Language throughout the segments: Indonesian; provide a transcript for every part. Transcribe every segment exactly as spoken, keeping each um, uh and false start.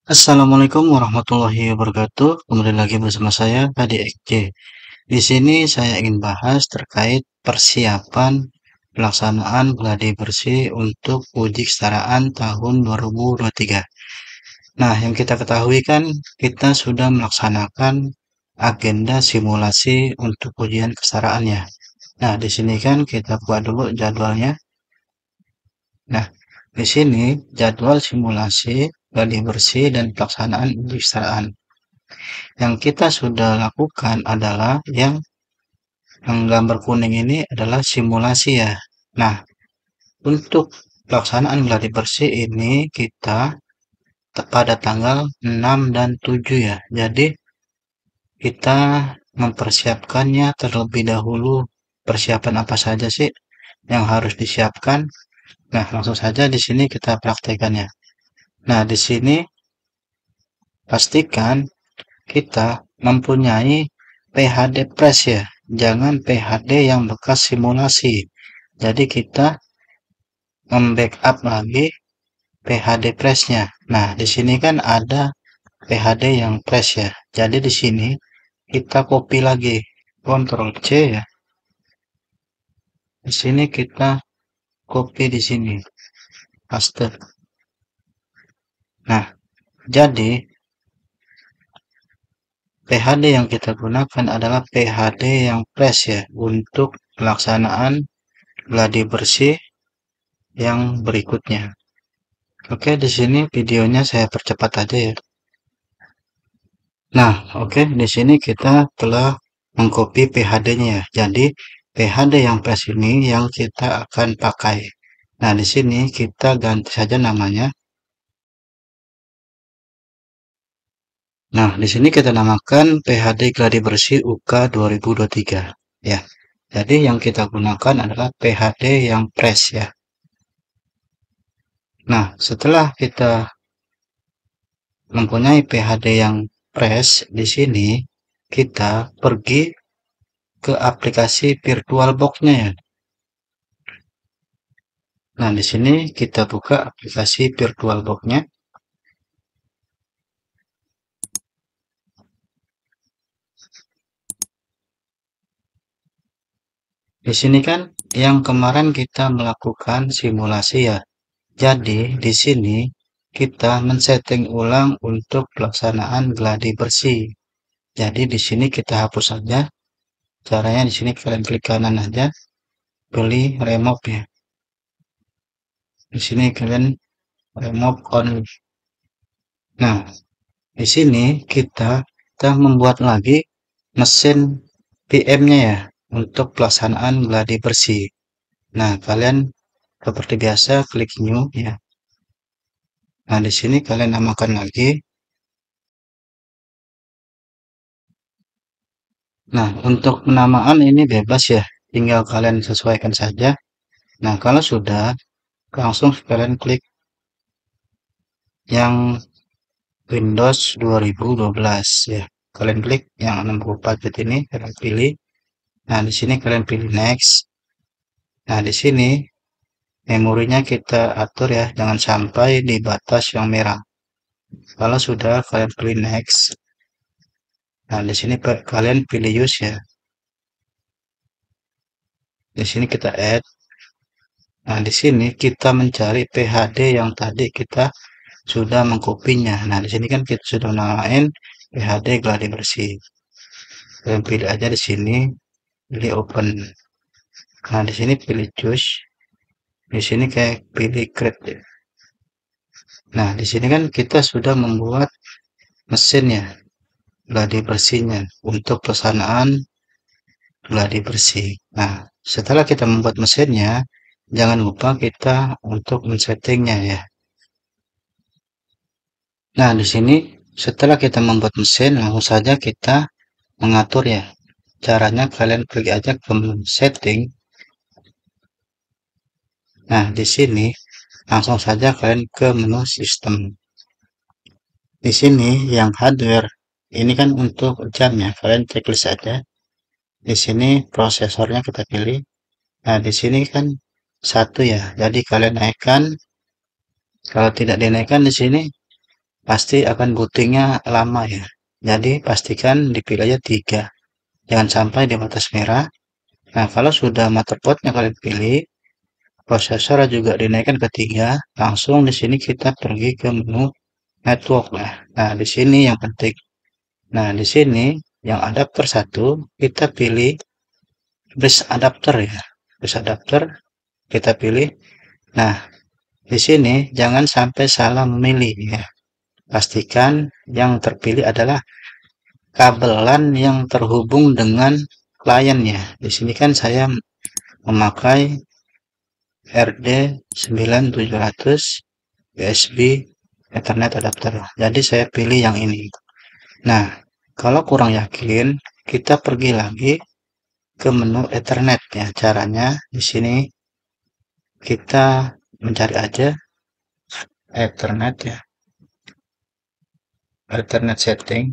Assalamualaikum warahmatullahi wabarakatuh. Kembali lagi bersama saya Hadi X J. Di sini saya ingin bahas terkait persiapan pelaksanaan gladi bersih untuk uji kesetaraan tahun dua ribu dua puluh tiga. Nah, yang kita ketahui kan kita sudah melaksanakan agenda simulasi untuk ujian kesetaraannya. Nah, di sini kan kita buat dulu jadwalnya. Nah, di sini jadwal simulasi gladi bersih dan pelaksanaan uji kesetaraan. Yang kita sudah lakukan adalah yang, yang gambar kuning ini adalah simulasi ya. Nah, untuk pelaksanaan gladi bersih ini kita pada tanggal enam dan tujuh ya. Jadi kita mempersiapkannya terlebih dahulu. Persiapan apa saja sih yang harus disiapkan? Nah, langsung saja di sini kita praktekannya. Nah, di sini pastikan kita mempunyai P H D press ya, jangan P H D yang bekas simulasi. Jadi kita membackup lagi P H D pressnya. Nah, di sini kan ada P H D yang press ya. Jadi di sini kita copy lagi, Ctrl C ya. Di sini kita copy di sini, paste. Nah, jadi P H D yang kita gunakan adalah P H D yang press ya untuk pelaksanaan gladi bersih yang berikutnya. Oke, di sini videonya saya percepat aja ya. Nah, oke, di sini kita telah mengcopy P H D-nya ya. Jadi, P H D yang press ini yang kita akan pakai. Nah, di sini kita ganti saja namanya. Nah, di sini kita namakan P H D gladi bersih U K dua ribu dua puluh tiga ya. Jadi yang kita gunakan adalah P H D yang press ya. Nah, setelah kita mempunyai P H D yang press, di sini kita pergi ke aplikasi VirtualBox-nya ya. Nah, di sini kita buka aplikasi VirtualBox-nya. Di sini kan yang kemarin kita melakukan simulasi ya. Jadi, di sini kita men-setting ulang untuk pelaksanaan gladi bersih. Jadi, di sini kita hapus saja. Caranya di sini kalian klik kanan aja, pilih remove ya. Di sini kalian remove on. Nah, di sini kita kita membuat lagi mesin P M-nya ya untuk pelaksanaan gladi bersih. Nah, kalian seperti biasa klik new ya. Nah, di sini kalian namakan lagi. Nah, untuk penamaan ini bebas ya, tinggal kalian sesuaikan saja. Nah, kalau sudah, langsung kalian klik yang Windows dua ribu dua belas ya. Kalian klik yang enam puluh empat bit ini, kalian pilih. Nah, di sini kalian pilih next. Nah, di sini memorinya kita atur ya, jangan sampai di batas yang merah. Kalau sudah, kalian pilih next. Nah, di sini kalian pilih use ya. Di sini kita add. Nah, di sini kita mencari P H D yang tadi kita sudah mengkopinya. Nah, di sini kan kita sudah namain P H D gladi bersih. Kalian pilih aja di sini, pilih open. Nah, di sini pilih choose. Di sini kayak pilih create. Nah, di sini kan kita sudah membuat mesinnya, gladi bersihnya untuk pelaksanaan gladi bersih. Nah, setelah kita membuat mesinnya, jangan lupa kita untuk men-settingnya ya. Nah, di sini setelah kita membuat mesin, langsung saja kita mengatur ya. Caranya kalian klik aja ke menu setting. Nah, di sini langsung saja kalian ke menu sistem. Di sini yang hardware ini kan untuk jam ya. Kalian checklist aja. Di sini prosesornya kita pilih. Nah, di sini kan satu ya. Jadi kalian naikkan. Kalau tidak dinaikkan di sini pasti akan bootingnya lama ya. Jadi pastikan dipilih aja tiga, jangan sampai di batas merah. Nah, kalau sudah motherboardnya kalian pilih, prosesor juga dinaikkan ke tiga, langsung di sini kita pergi ke menu network lah. Nah, di sini yang penting. Nah, di sini yang adapter satu kita pilih bus adapter ya. Bus adapter kita pilih. Nah, di sini jangan sampai salah memilih ya. Pastikan yang terpilih adalah kabel LAN yang terhubung dengan kliennya. Di sini kan saya memakai R D sembilan tujuh ratus U S B Ethernet adapter. Jadi saya pilih yang ini. Nah, kalau kurang yakin, kita pergi lagi ke menu Ethernet ya. Caranya di sini kita mencari aja Ethernet ya. Ethernet setting.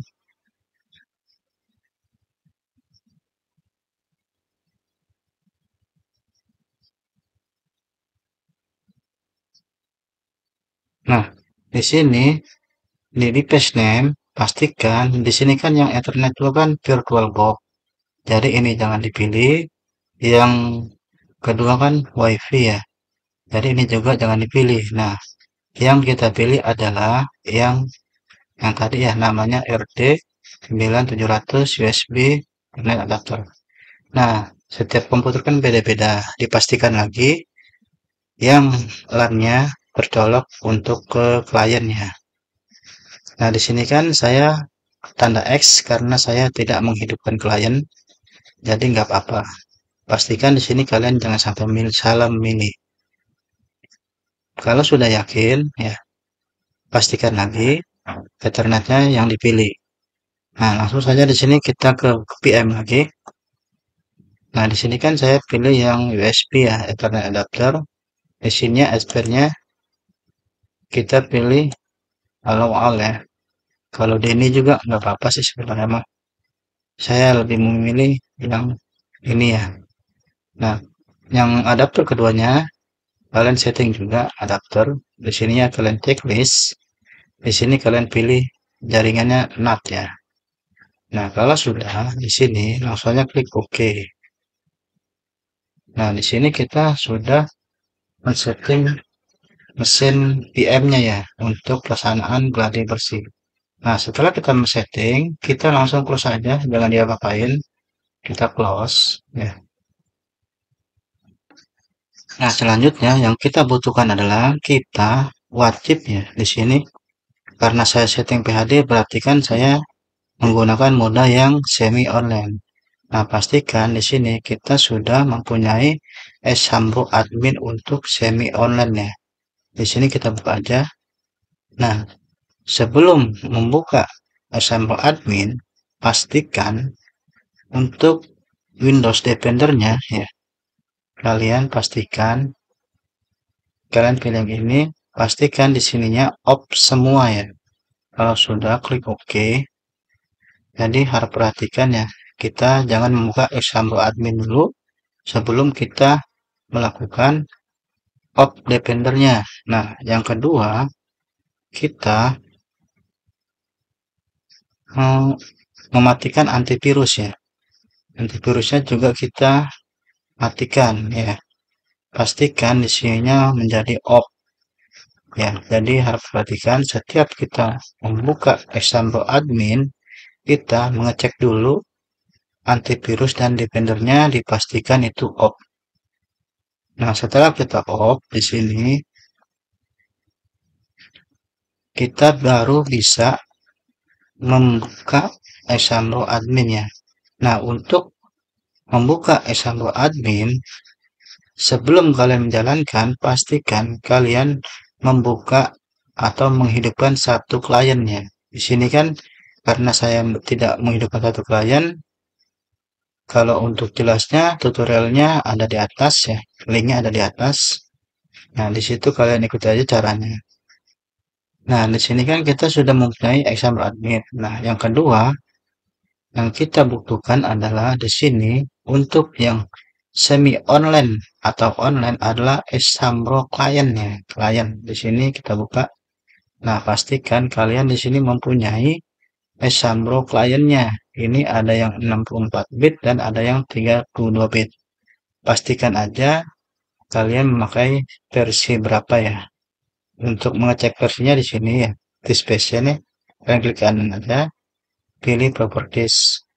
Nah, di sini di device name pastikan di sini kan yang Ethernet itu kan virtual box. Jadi ini jangan dipilih. Yang kedua kan WiFi ya. Jadi ini juga jangan dipilih. Nah, yang kita pilih adalah yang yang tadi ya namanya R D sembilan tujuh ratus U S B Ethernet adapter. Nah, setiap komputer kan beda-beda. Dipastikan lagi yang LAN-nya tercolok untuk ke kliennya. Nah, di sini kan saya tanda X karena saya tidak menghidupkan klien, jadi nggak apa-apa. Pastikan di sini kalian jangan sampai milih, salah memilih. Kalau sudah yakin, ya pastikan lagi Ethernetnya yang dipilih. Nah, langsung saja di sini kita ke P M lagi. Nah, di sini kan saya pilih yang U S B ya, Ethernet adapter. Di sini S P-nya kita pilih allow all ya. Kalau di ini juga nggak apa-apa sih sebenarnya mah. Saya lebih memilih yang ini ya. Nah, yang adapter keduanya kalian setting juga adapter. Di sini ya kalian checklist. Di sini kalian pilih jaringannya N A T ya. Nah, kalau sudah di sini langsung aja klik OK. Nah, di sini kita sudah men-setting mesin P M-nya ya untuk pelaksanaan gladi bersih. Nah, setelah kita men-setting, kita langsung close aja, jangan diapa-apain. Kita close ya. Nah, selanjutnya yang kita butuhkan adalah kita wajib ya di sini karena saya setting P H D berarti kan saya menggunakan mode yang semi online. Nah, pastikan di sini kita sudah mempunyai Sambro admin untuk semi online ya. Di sini kita buka aja. Nah, sebelum membuka Sambro admin, pastikan untuk Windows Defender-nya ya. Kalian pastikan kalian pilih yang ini, pastikan di sininya off semua ya. Kalau sudah klik OK. Jadi harap perhatikan ya, kita jangan membuka Sambro admin dulu sebelum kita melakukan off Defender-nya. Nah, yang kedua, kita hmm, mematikan antivirus ya. Antivirusnya juga kita matikan ya. Pastikan di sininya menjadi off ya. Jadi harap perhatikan setiap kita membuka Sambro admin, kita mengecek dulu antivirus dan Defender-nya dipastikan itu off. Nah, setelah kita off di sini kita baru bisa membuka Sambro admin ya. Nah, untuk membuka Sambro admin, sebelum kalian menjalankan, pastikan kalian membuka atau menghidupkan satu kliennya. Di sini kan karena saya tidak menghidupkan satu klien, kalau untuk jelasnya tutorialnya ada di atas ya, linknya ada di atas. Nah, di situ kalian ikuti aja caranya. Nah, di sini kan kita sudah mempunyai Sambro admin. Nah, yang kedua yang kita butuhkan adalah di sini untuk yang semi online atau online adalah Sambro kliennya. Klien di sini kita buka. Nah, pastikan kalian di sini mempunyai Esambro kliennya. Ini ada yang enam puluh empat bit dan ada yang tiga puluh dua bit. Pastikan aja kalian memakai versi berapa ya. Untuk mengecek versinya di sini ya, di space nih, kalian klik kanan aja, pilih properties.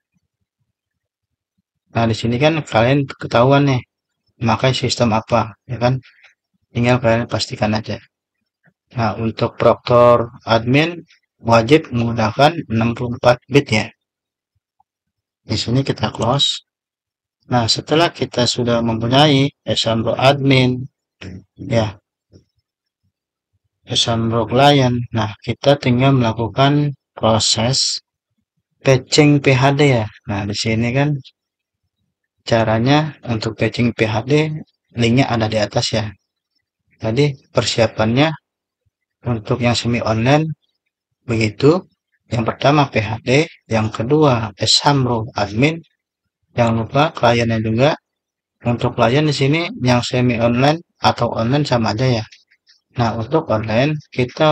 Nah, di sini kan kalian ketahuan nih, memakai sistem apa, ya kan? Tinggal kalian pastikan aja. Nah, untuk Proctor admin wajib menggunakan enam puluh empat bit ya. Di sini kita close. Nah, setelah kita sudah mempunyai Esambro admin, ya, Esambro client, nah kita tinggal melakukan proses patching P H D ya. Nah, di sini kan caranya untuk patching P H D, linknya ada di atas ya. Jadi persiapannya untuk yang semi online begitu. Yang pertama P H D, yang kedua Esambro admin. Jangan lupa kliennya juga. Untuk klien di sini yang semi online atau online sama aja ya. Nah, untuk online kita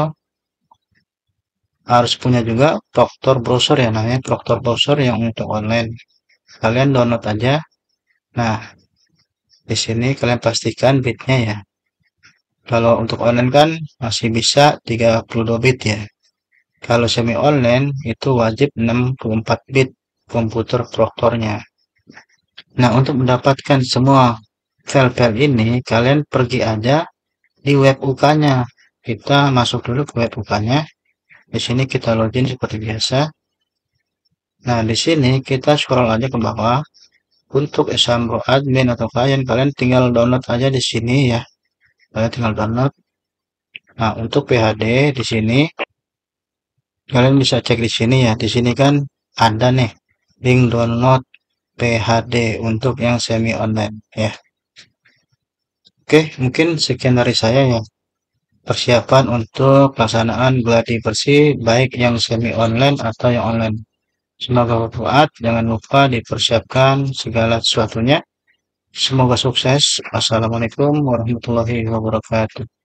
harus punya juga Proctor browser ya, namanya Proctor browser yang untuk online. Kalian download aja. Nah, di sini kalian pastikan bitnya ya. Kalau untuk online kan masih bisa tiga puluh dua bit ya. Kalau semi online itu wajib enam puluh empat bit komputer Proctornya. Nah, untuk mendapatkan semua file-file ini, kalian pergi aja di web U K-nya. Kita masuk dulu ke web U K-nya. Di sini kita login seperti biasa. Nah, di sini kita scroll aja ke bawah. Untuk Esambro admin atau klien, kalian tinggal download aja di sini ya. Kalian tinggal download. Nah, untuk P H D di sini kalian bisa cek di sini ya. Di sini kan ada nih link download P H D untuk yang semi online ya. Oke, mungkin sekian dari saya ya. Persiapan untuk pelaksanaan gladi bersih baik yang semi online atau yang online. Semoga bermanfaat. Jangan lupa dipersiapkan segala sesuatunya. Semoga sukses. Assalamualaikum warahmatullahi wabarakatuh.